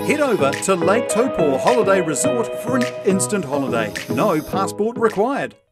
Head over to Lake Taupo Holiday Resort for an instant holiday. No passport required.